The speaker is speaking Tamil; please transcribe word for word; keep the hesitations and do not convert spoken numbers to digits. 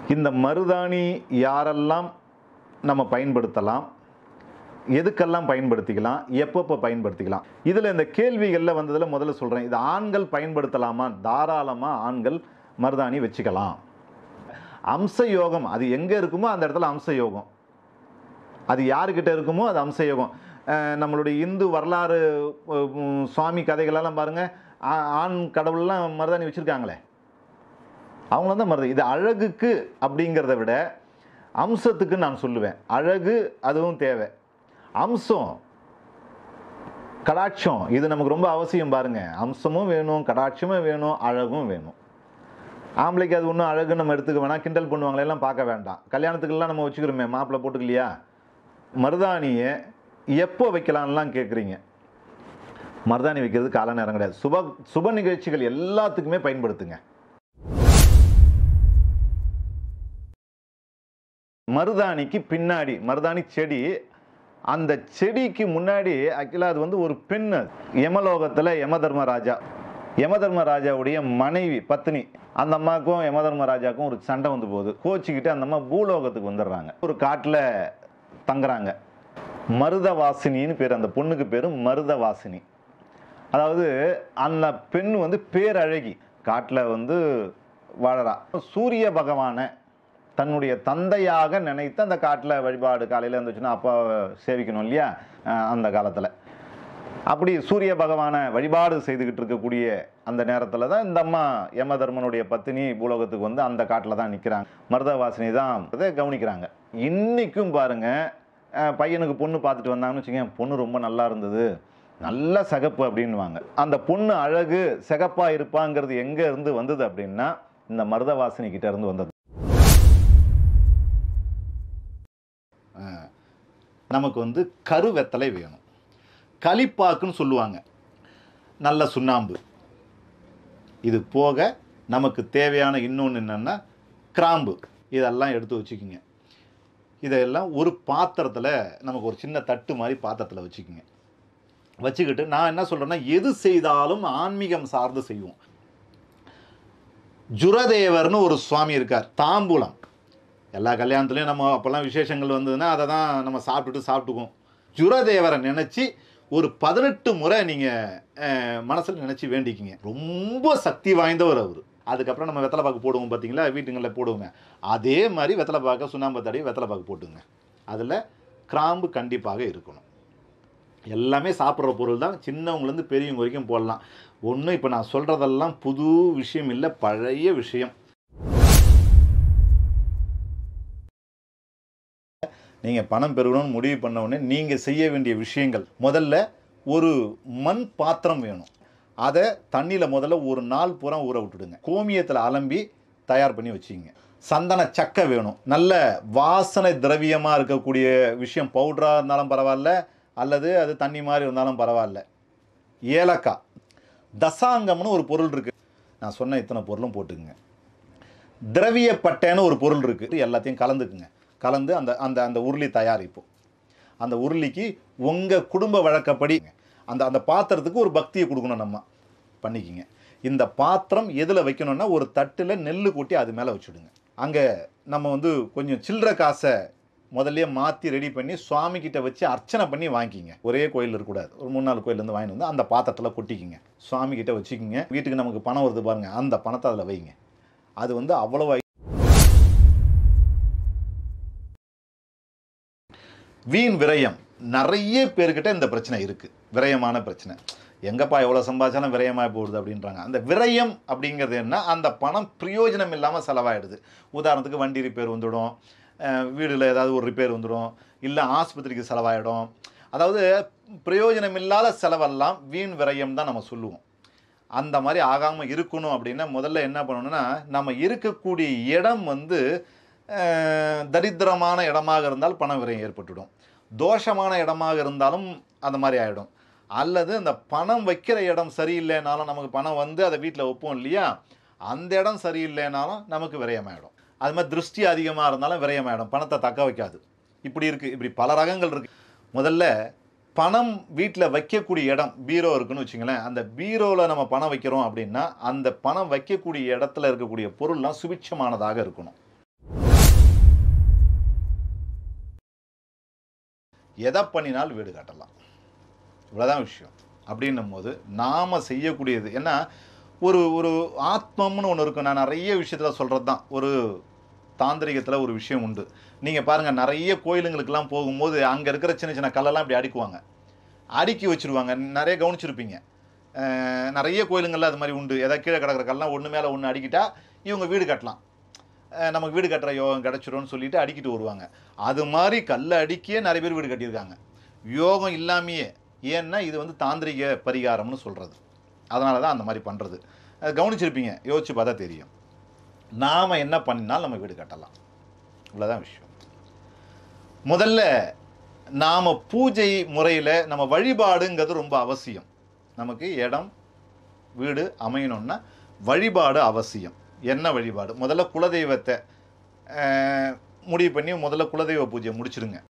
இந்த மருதாணி யாரெல்லாம் நம்ம பயன்படுத்தலாம், எதுக்கெல்லாம் பயன்படுத்திக்கலாம், எப்பப்போ பயன்படுத்திக்கலாம்? இதில் இந்த கேள்விகளில் வந்ததில் முதல்ல சொல்கிறேன், இது ஆண்கள் பயன்படுத்தலாமா? தாராளமாக ஆண்கள் மருதாணி வச்சுக்கலாம். அம்ச யோகம் அது எங்கே இருக்குமோ அந்த இடத்துல அம்ச யோகம், அது யாருக்கிட்ட இருக்குமோ அது அம்ச யோகம். நம்மளுடைய இந்து வரலாறு சுவாமி கதைகளெல்லாம் பாருங்கள், ஆண் கடவுள்லாம் மருதாணி வச்சுருக்காங்களே, அவங்கள தான் மருதாணி. இது அழகுக்கு அப்படிங்கிறத விட அம்சத்துக்கு நான் சொல்லுவேன். அழகு அதுவும் தேவை, அம்சம் கடாட்சம் இது நமக்கு ரொம்ப அவசியம். பாருங்க, அம்சமும் வேணும், கடாட்சமும் வேணும், அழகும் வேணும். ஆம்பளைக்கு அது ஒன்றும் அழகு நம்ம எடுத்துக்க வேணாம், கிண்டல் பண்ணுவாங்களே எல்லாம் பார்க்க வேண்டாம். கல்யாணத்துக்கெல்லாம் நம்ம வச்சுக்கிறோமே, மாப்பிள்ளை போட்டுக்கலையா? மருதாணியை எப்போ வைக்கலாம்லாம் கேட்குறீங்க. மருதாணி வைக்கிறது கால நேரம் கிடையாது. சுப சுப நிகழ்ச்சிகள் எல்லாத்துக்குமே பயன்படுத்துங்க. மருதாணிக்கு பின்னாடி மருதாணி செடி, அந்த செடிக்கு முன்னாடி ஆக்சுவலாக அது வந்து ஒரு பெண். யமலோகத்தில் யமதர்மராஜா, யமதர்மராஜாவுடைய மனைவி பத்னி, அந்த அம்மாவுக்கும் யமதர்மராஜாவுக்கும் ஒரு சண்டை வந்து போகுது. கோச்சிக்கிட்டு அந்த அம்மா பூலோகத்துக்கு வந்துடுறாங்க. ஒரு காட்டில் தங்குறாங்க. மருதவாசினின்னு பேர், அந்த பொண்ணுக்கு பேர் மருதவாசினி. அதாவது அந்த பெண் வந்து பேரழகி, காட்டில் வந்து வாழறா. சூரிய பகவானை தன்னுடைய தந்தையாக நினைத்து அந்த காட்டில் வழிபாடு, காலையில் இருந்துச்சுன்னா அப்பா சேவிக்கணும் இல்லையா அந்த காலத்தில். அப்படி சூரிய பகவானை வழிபாடு செய்துக்கிட்டு இருக்கக்கூடிய அந்த நேரத்தில் தான் இந்த அம்மா யமதர்மனுடைய பத்தினி பூலோகத்துக்கு வந்து அந்த காட்டில் தான் நிற்கிறாங்க. மருதவாசினி தான் அதை கவனிக்கிறாங்க. இன்றைக்கும் பாருங்கள், பையனுக்கு பொண்ணு பார்த்துட்டு வந்தாங்கன்னு வச்சுக்கோங்க, பொண்ணு ரொம்ப நல்லா இருந்தது, நல்ல சிகப்பு அப்படின்வாங்க. அந்த பொண்ணு அழகு சிகப்பாக இருப்பாங்கிறது எங்கே இருந்து வந்தது அப்படின்னா இந்த மருதவாசினி கிட்ட இருந்து வந்தது. நமக்கு வந்து கருவெத்தலை வேணும், களிப்பாக்குன்னு சொல்லுவாங்க, நல்ல சுண்ணாம்பு. இது போக நமக்கு தேவையான இன்னொன்று என்னென்னா கிராம்பு. இதெல்லாம் எடுத்து வச்சுக்கிங்க. இதெல்லாம் ஒரு பாத்திரத்தில், நமக்கு ஒரு சின்ன தட்டு மாதிரி பாத்திரத்தில் வச்சுக்கிங்க. வச்சுக்கிட்டு நான் என்ன சொல்கிறேன்னா, எது செய்தாலும் ஆன்மீகம் சார்ந்து செய்வோம். ஜுரதேவர்னு ஒரு சுவாமி இருக்கார். தாம்பூலம் எல்லா கல்யாணத்துலேயும் நம்ம அப்போல்லாம் விசேஷங்கள் வந்ததுன்னா அதை தான் நம்ம சாப்பிட்டுட்டு சாப்பிட்டுக்குவோம். ஜுரதேவரை நினச்சி ஒரு பதினெட்டு முறை நீங்கள் மனசில் நினச்சி வேண்டிக்கிங்க. ரொம்ப சக்தி வாய்ந்தவர் அவர். அதுக்கப்புறம் நம்ம வெத்தலை பாக்கு போடுவோம் பார்த்தீங்களா, வீட்டுங்களில் போடுவோங்க. அதே மாதிரி வெத்தலை பாக்க சுண்ணாம்பு தடவி வெத்தலை பாக்கு போட்டுங்க. அதில் கிராம்பு கண்டிப்பாக இருக்கணும். எல்லாமே சாப்பிட்ற பொருள் தான், சின்னவங்கலேருந்து பெரியவங்க வரைக்கும் போடலாம். ஒன்றும் இப்போ நான் சொல்கிறதெல்லாம் புது விஷயம் இல்லை, பழைய விஷயம். நீங்கள் பணம் பெறணும்னு முடிவு பண்ண உடனே நீங்கள் செய்ய வேண்டிய விஷயங்கள், முதல்ல ஒரு மண் பாத்திரம் வேணும். அதை தண்ணியில் முதல்ல ஒரு நாள் பூரா ஊற விட்டுடுங்க. கோமியத்தில் அலம்பி தயார் பண்ணி வச்சுக்கிங்க. சந்தன சக்கை வேணும், நல்ல வாசனை திரவியமாக இருக்கக்கூடிய விஷயம், பவுடராக இருந்தாலும் பரவாயில்ல, அல்லது அது தண்ணி மாதிரி இருந்தாலும் பரவாயில்ல. ஏலக்காய், தசாங்கம்னு ஒரு பொருள் இருக்குது, நான் சொன்ன இத்தனை பொருளும் போட்டுக்குங்க. திரவியப்பட்டைன்னு ஒரு பொருள் இருக்குது, எல்லாத்தையும் கலந்துக்குங்க. கலந்து அந்த அந்த அந்த உருளி தயாரிப்போம். அந்த உருளிக்கு உங்கள் குடும்ப வழக்கப்படி அந்த அந்த பாத்திரத்துக்கு ஒரு பக்தியை கொடுக்கணும், நம்ம பண்ணிக்கிங்க. இந்த பாத்திரம் எதில் வைக்கணும்னா ஒரு தட்டில் நெல் கொட்டி அது மேலே வச்சுடுங்க. அங்கே நம்ம வந்து கொஞ்சம் சில்லற காசை முதல்ல மாற்றி ரெடி பண்ணி சுவாமிக்கிட்ட வச்சு அர்ச்சனை பண்ணி வாங்கிக்கிங்க. ஒரே கோயில் இருக்கக்கூடாது, ஒரு மூணு நாலு கோயிலேருந்து வாங்கிட்டு வந்து அந்த பாத்திரத்தில் கொட்டிக்கிங்க. சுவாமிக்கிட்ட வச்சுக்கிங்க. வீட்டுக்கு நமக்கு பணம் வருது பாருங்கள், அந்த பணத்தை அதில் வைங்க. அது வந்து அவ்வளோ. வீண் விரயம் நிறைய பேர்கிட்ட இந்த பிரச்சனை இருக்குது, விரயமான பிரச்சனை. எங்கப்பா எவ்வளோ சம்பாதிச்சாலும் விரயமாக போடுது அப்படின்றாங்க. அந்த விரயம் அப்படிங்கிறது என்ன, அந்த பணம் பிரயோஜனம் இல்லாமல் செலவாயிடுது. உதாரணத்துக்கு வண்டி ரிப்பேர் வந்துடும், வீடில் ஏதாவது ஒரு ரிப்பேர் வந்துடும், இல்லை ஆஸ்பத்திரிக்கு செலவாயிடும். அதாவது பிரயோஜனம் இல்லாத செலவெல்லாம் வீண் விரயம் தான் நம்ம சொல்லுவோம். அந்த மாதிரி ஆகாமல் இருக்கணும் அப்படின்னா முதல்ல என்ன பண்ணணும்னா, நம்ம இருக்கக்கூடிய இடம் வந்து தரித்திரமான இடமாக இருந்தால் பண விரயம் ஏற்பட்டுடும். தோஷமான இடமாக இருந்தாலும் அந்த மாதிரி ஆகிடும். அல்லது அந்த பணம் வைக்கிற இடம் சரியில்லைனாலும், நமக்கு பணம் வந்து அதை வீட்டில் வைப்போம் இல்லையா, அந்த இடம் சரியில்லைனாலும் நமக்கு விரயமாயிடும். அது மாதிரி திருஷ்டி அதிகமாக இருந்தாலும் விரயமாயிடும், பணத்தை தக்க வைக்காது. இப்படி இருக்குது, இப்படி பல ரகங்கள் இருக்குது. முதல்ல பணம் வீட்டில் வைக்கக்கூடிய இடம் பீரோ இருக்குன்னு வச்சுங்களேன். அந்த பீரோவில் நம்ம பணம் வைக்கிறோம் அப்படின்னா அந்த பணம் வைக்கக்கூடிய இடத்துல இருக்கக்கூடிய பொருள்லாம் சுபிட்சமானதாக இருக்கணும். எதை பண்ணினாலும் வீடு கட்டலாம். இவ்வளோதான் விஷயம். அப்படின்னும் போது நாம் செய்யக்கூடியது ஏன்னா ஒரு ஒரு ஆத்மம்னு ஒன்று இருக்கும். நான் நிறைய விஷயத்தில் சொல்கிறது தான். ஒரு தாந்திரிகத்தில் ஒரு விஷயம் உண்டு. நீங்கள் பாருங்கள், நிறைய கோயிலுங்களுக்கெல்லாம் போகும்போது அங்கே இருக்கிற சின்ன சின்ன கல்லெல்லாம் இப்படி அடிக்குவாங்க, அடுக்கி வச்சுருவாங்க. நிறைய கவனிச்சிருப்பீங்க. நிறைய கோயிலுங்களில் அது மாதிரி உண்டு. எதாவது கீழே கிடக்கிற கல்லாம் ஒன்று மேலே ஒன்று அடிக்கிட்டா இவங்க வீடு கட்டலாம், நமக்கு வீடு கட்டுற யோகம் கிடச்சிரும்னு சொல்லிட்டு அடிக்கிட்டு வருவாங்க. அது மாதிரி கல்லை அடிக்கியே நிறைய பேர் வீடு கட்டியிருக்காங்க, யோகம் இல்லாமையே. ஏன்னா இது வந்து தாந்திரிக பரிகாரம்னு சொல்கிறது. அதனால தான் அந்த மாதிரி பண்ணுறது. கவனிச்சிருப்பீங்க, யோசிச்சு பார்த்தா தெரியும். நாம் என்ன பண்ணினாலும் நம்ம வீடு கட்டலாம். இவ்வளோதான் விஷயம். முதல்ல நாம் பூஜை முறையில் நம்ம வழிபாடுங்கிறது ரொம்ப அவசியம். நமக்கு இடம் வீடு அமையணும்னா வழிபாடு அவசியம். என்ன வழிபாடு? முதல்ல குலதெய்வத்தை முடிவு பண்ணி முதல்ல குலதெய்வ பூஜையை முடிச்சிடுங்க.